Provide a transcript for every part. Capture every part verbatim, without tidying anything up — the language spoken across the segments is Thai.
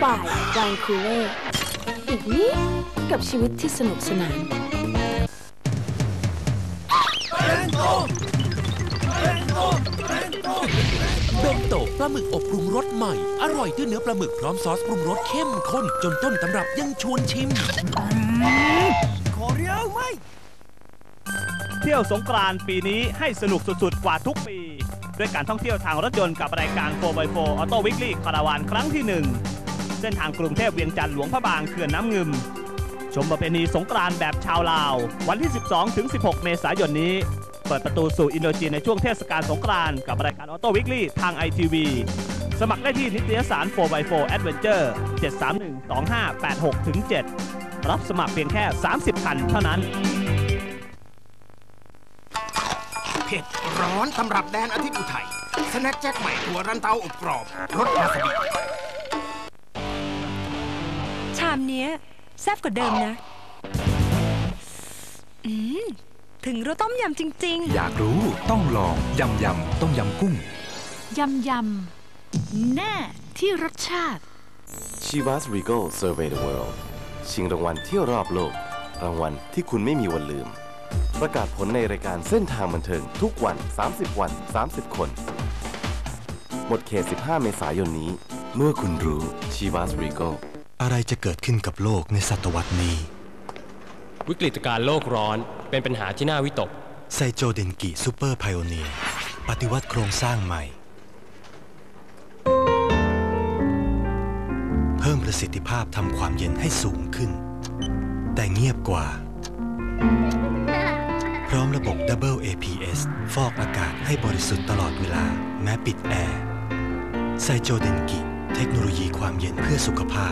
บ่ายไวน์คูเล่อีกนิดกับชีวิตที่สนุกสนานเบนโตปลาหมึกอบปรุงรสใหม่อร่อยด้วยเนื้อปลาหมึกพร้อมซอสปรุงรสเข้มข้นจนต้นตำรับยังชวนชิมขอเรียวไหมเที่ยวสงกรานต์ปีนี้ให้สนุกสุดๆกว่าทุกปีด้วยการท่องเที่ยวทางรถยนต์กับรายการ โฟร์ บาย โฟร์ Auto Weekly คาราวานครั้งที่หนึ่งเส้นทางกรุงเทพเวียงจันทร์หลวงพระบางเขื่อนน้ำงึมชมประเพณีสงกรานต์แบบชาวลาววันที่ สิบสองถึงสิบหก เมษายนนี้เปิดประตูสู่อินโดจีนในช่วงเทศกาลสงกรานต์กับรายการ Auto Weekly ทาง ไอ ที วี สมัครได้ที่นิตยสาร โฟร์ บาย โฟร์ Adventure เจ็ด สาม หนึ่ง สอง ห้า แปด หก ถึง เจ็ด รับสมัครเพียงแค่สามสิบคันเท่านั้นเผ็ดร้อนตำรับแดนอาทิตย์อุทัยสแน็คแจ็คใหม่ถั่วรันเตาอบกรอบรสวาซาบิชามเนี้ยแซ่บกว่าเดิมนะอืมถึงรสต้มยำจริงๆอยากรู้ต้องลองยำยำต้มยำกุ้งยำยำแน่ที่รสชาติ Chivas Regal Survey the World ชิงรางวัลเที่ยวรอบโลกรางวัลที่คุณไม่มีวันลืมประกาศผลในรายการเส้นทางบันเทิงทุกวันสามสิบวันสามสิบคนหมดเขตสิบห้าเมษายนนี้เมื่อคุณรู้ Chivas Regal อะไรจะเกิดขึ้นกับโลกในศตวรรษนี้วิกฤตการณ์โลกร้อนเป็นปัญหาที่น่าวิตกไซโจเดนกิซูเปอร์ไพโอเนียร์ปฏิวัติโครงสร้างใหม่เพิ่มประสิทธิภาพทำความเย็นให้สูงขึ้นแต่เงียบกว่าพร้อมระบบ ดับเบิล เอ พี เอส ฟอกอากาศให้บริสุทธิ์ตลอดเวลาแม้ปิดแอร์ไซโจเดนกิเทคโนโลยีความเย็นเพื่อสุขภาพ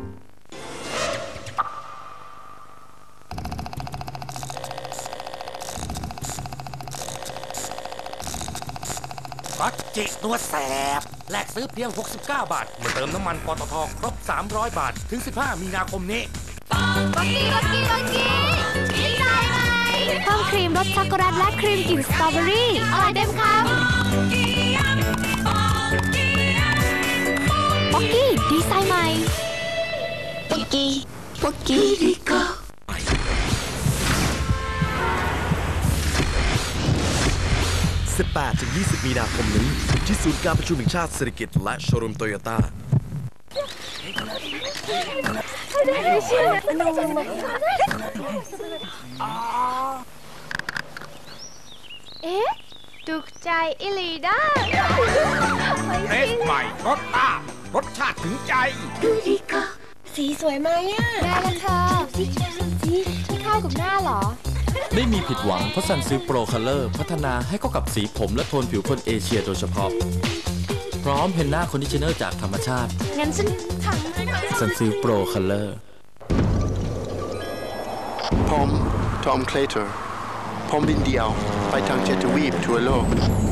ก็จิตัวแสบแลกซื้อเพียงหกสิบเก้าบาทเมื่อเติมน้ำมันปตทครบสามร้อยบาทถึงสิบห้ามีนาคมนี้บักกี้บักกี้บักกี้ดีใจไหมเพิ่มครีมรสช็อกโกแลตและครีมกลิ่นสตรอเบอรี่อร่อยเต็มคำบักกี้ดีไซน์ใหม่บักกี้บักกี้ดีก็สิบแปดถึงยี่สิบ มีนาคมนี้ที่ศูนย์การประชุมแห่งชาติเศรษฐกิจและโชว์รูมโตโยต้าเอ๊ะถูกใจอิลีด้าเทสใหม่รสต้ารสชาติถึงใจดูดิก็สีสวยไหมอ่ะแม่กันเธอสีสีที่เข้ากับหน้าหรอไม่มีผิดหวังเพราะซันซิลโปรคัลเลอร์พัฒนาให้เข้ากับสีผมและโทนผิวคนเอเชียโดยเฉพาะพร้อมเพนน่าคอนดิชเนอร์จากธรรมชาติงั้นฉันทำให้ซันซิลโปรคัลเลอร์ผมทอมเคลเตอร์ผมบินเดียวไปทางเจ็ดทวีปทั่วโลก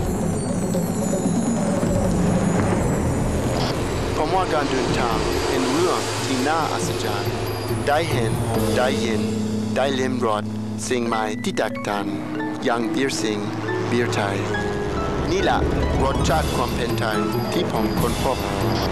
ผมว่าการเดินทางเป็นเรื่องที่น่าอัศจรรย์ได้เห็นได้ยินได้ลิ้มรสสิ่งใหม่ที่แตกต่างอย่างเบียร์สิงเบียร์ไทยนี่แหละรสชาติความเป็นไทยที่ผมค้นพบ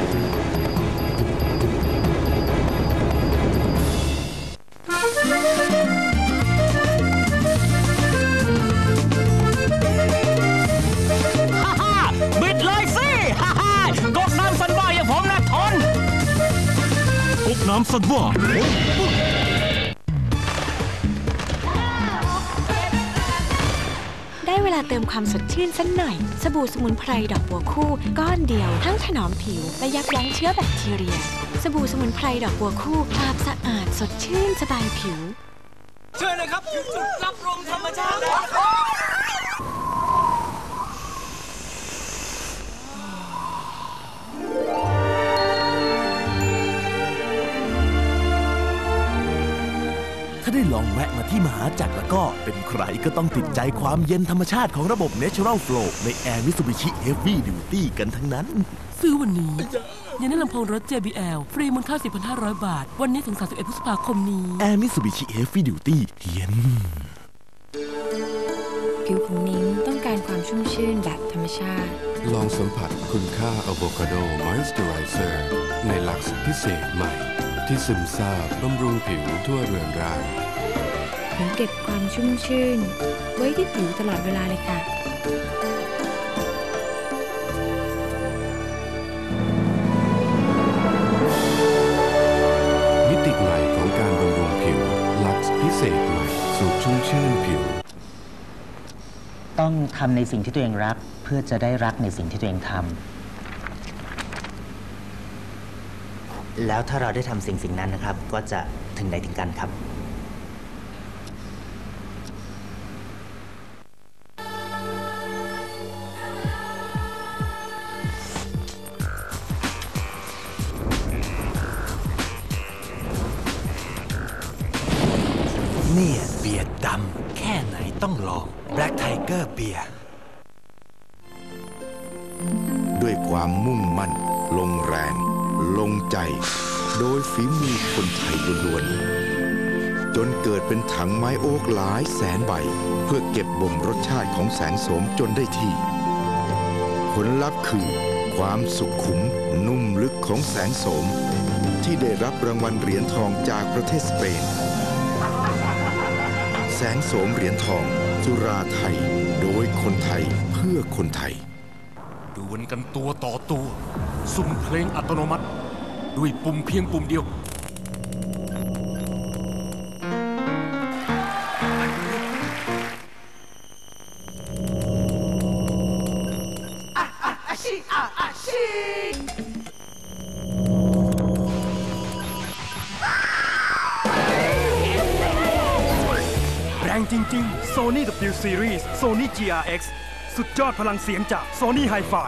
ฮ่าฮ่าบิดเลยสิฮ่าฮ่ากกน้ำสันว่าอย่างผมนะทนกกน้ำสันว่าได้เวลาเติมความสดชื่นสักหน่อยสบู่สมุนไพรดอกบัวคู่ก้อนเดียวทั้งถนอมผิวและยับยั้งเชื้อแบคทีเรียสบู่สมุนไพรดอกบัวคู่อาบสะอาดสดชื่นสบายผิวเชิญนะครับถึงจุดรับลมธรรมชาติถ้าได้ลองแวะมาที่มหาจักรแล้วก็เป็นใครก็ต้องติดใจความเย็นธรรมชาติของระบบ Natural Flow ใน Air Mitsubishi Heavy Duty กันทั้งนั้นซื้อวันนี้ยังได้ลำโพงรถ เจ บี แอล ฟรีมูลค่า สี่พันห้าร้อย บาทวันนี้ถึงสามสิบเอ็ดพฤษภาคมนี้ Air Mitsubishi Heavy Duty เย็นผิวของนิ้งต้องการความชุ่มชื่นแบบธรรมชาติลองสัมผัสคุณค่าอะโวคาโดมอยส์เจอไรเซอร์ในลักซ์พิเศษใหม่ที่ซึมซาบบำรุงผิวทั่วเรือนร่างผิวเก็บความชุ่มชื่นไว้ที่ผิวตลอดเวลาเลยค่ะมิติใหม่ของการบำรุงผิวลักซ์พิเศษใหม่สูตรชุ่มชื่นผิวต้องทำในสิ่งที่ตัวเองรักเพื่อจะได้รักในสิ่งที่ตัวเองทำแล้วถ้าเราได้ทำสิ่งสิ่งนั้นนะครับก็จะถึงไหนถึงกันครับเนี่ยเบียร์ดำแค่ไหนต้องลอง Black Tiger เบียร์ด้วยความมุ่งมั่นลงแรงลงใจโดยฝีมือคนไทยล้วนๆจนเกิดเป็นถังไม้โอ๊กหลายแสนใบเพื่อเก็บบ่มรสชาติของแสงโสมจนได้ที่ผลลัพธ์คือความสุขุมนุ่มลึกของแสงโสมที่ได้รับรางวัลเหรียญทองจากประเทศสเปนแสงโสมเหรียญทองสุราไทยโดยคนไทยเพื่อคนไทยดวลกันตัวต่อตัวสุ่มเพลงอัตโนมัติด้วยปุ่มเพียงปุ่มเดียวแรงจริงๆ Sony ดับเบิลยู Series Sony จี อาร์ เอ็กซ์ สุดยอดพลังเสียงจาก Sony Hi-Fi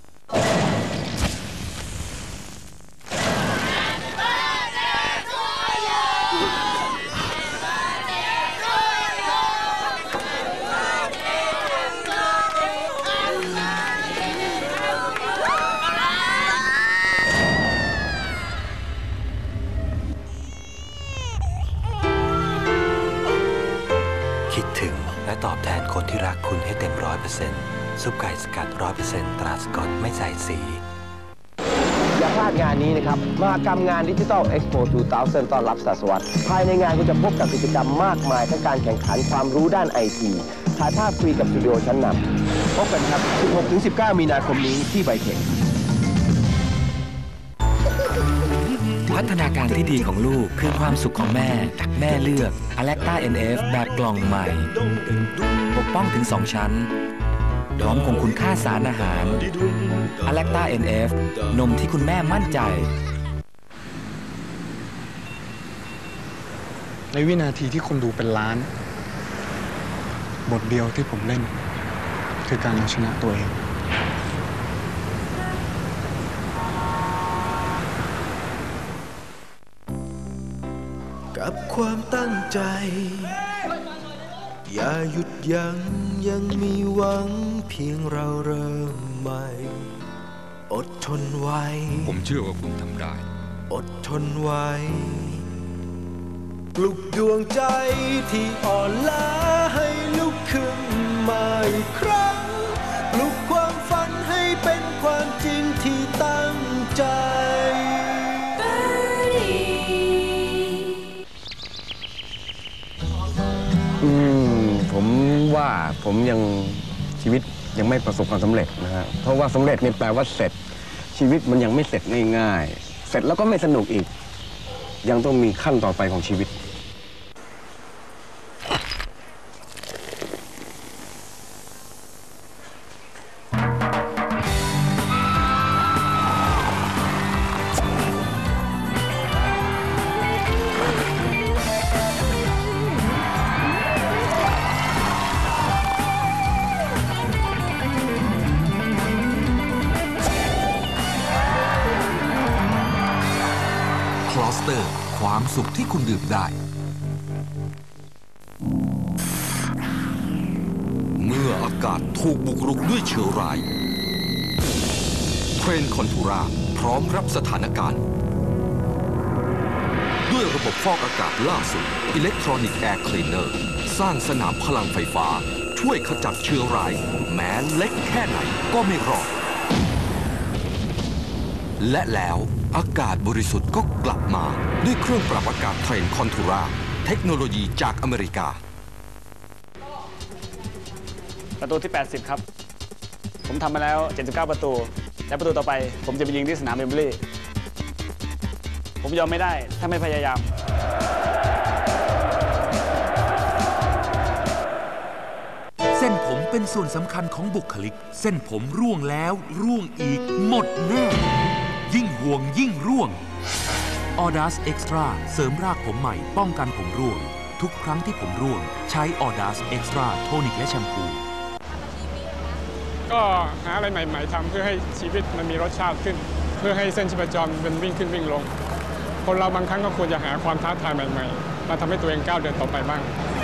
คิดถึงและตอบแทนคนที่รักคุณให้เต็มร้อยเปอร์เซ็นต์ซุปไก่สกัดร้อยเปอร์เซ็นต์ตราสกอตไม่ใส่สีอย่าพลาดงานนี้นะครับมหกรรมงานดิจิทัลเอ็กซ์โป สองพัน ต้อนรับศตวรรษภายในงานคุณจะพบกับกิจกรรมมากมายทั้งการแข่งขันความรู้ด้านไอทีถ่ายภาพฟรีกับสตูดิโอชั้นนำพบกันครับ สิบหกถึงสิบเก้า มีนาคมนี้ที่ไบเทคพัฒนาการที่ดีของลูกคือความสุขของแม่แม่เลือก Alecta เอ็น เอฟ แบบกล่องใหม่ปกป้องถึงสองชั้นพร้อมคงคุณค่าสารอาหาร Alecta เอ็น เอฟ นมที่คุณแม่มั่นใจในวินาทีที่คนดูเป็นล้านบทเดียวที่ผมเล่นคือการเอาชนะตัวเองกับความตั้งใจอย่าหยุดยั้งยังมีหวังเพียงเราเริ่มใหม่อดทนไว้ผมเชื่อว่าคุณทำได้อดทนไว้ปลุกดวงใจที่อ่อนล้าให้ลุกขึ้นมาอีกครั้งปลุกความฝันให้เป็นความจริงที่ตั้งใจอืมผมว่าผมยังชีวิตยังไม่ประสบความสำเร็จนะฮะเพราะว่าสำเร็จนี่แปลว่าเสร็จชีวิตมันยังไม่เสร็จง่ายๆเสร็จแล้วก็ไม่สนุกอีกยังต้องมีขั้นต่อไปของชีวิตความสุขที่คุณดื่มได้เมื่ออากาศถูกบุกรุกด้วยเชื้อร้ายเทรนคอนทูราพร้อมรับสถานการณ์ด้วยระบบฟอกอากาศล่าสุด Electronic Air Cleaner สร้างสนามพลังไฟฟ้าช่วยขจัดเชื้อร้ายแม้เล็กแค่ไหนก็ไม่รอดและแล้วอากาศบริสุทธิ์ก็กลับมาด้วยเครื่องปรับอากาศเทรนคอนทูราเทคโนโลยีจากอเมริกาประตูที่แปดสิบครับผมทำมาแล้วเจ็ดสิบเก้าประตูและประตูต่อไปผมจะไปยิงที่สนามเบมเบลี่ผมยอมไม่ได้ถ้าไม่พยายามเส้นผมเป็นส่วนสำคัญของบุคลิกเส้นผมร่วงแล้วร่วงอีกหมดแน่ยิ่งห่วงยิ่งร่วง Audace Extra เสริมรากผมใหม่ป้องกันผมร่วงทุกครั้งที่ผมร่วงใช้ Audace Extra โทนิกและแชมพูก็หาอะไรใหม่ๆทำเพื่อให้ชีวิตมันมีรสชาติขึ้นเพื่อให้เส้นชีพจรมันวิ่งขึ้นวิ่งลงคนเราบางครั้งก็ควรจะหาความท้าทายใหม่ๆมาทำให้ตัวเองก้าวเดินต่อไปบ้าง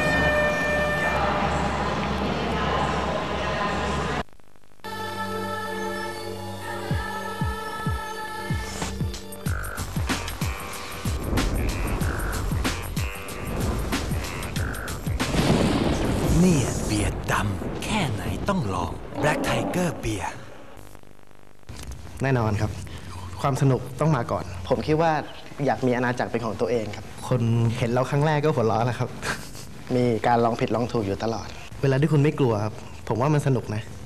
เนี่ยเบียร์ดำแค่ไหนต้องลอง Black Tiger เบียร์แน่นอนครับความสนุกต้องมาก่อนผมคิดว่าอยากมีอาณาจักรเป็นของตัวเองครับคนเห็นเราครั้งแรกก็หัวเราะแหละครับมีการลองผิดลองถูกอยู่ตลอดเวลาที่คุณไม่กลัวครับผมว่ามันสนุกนะ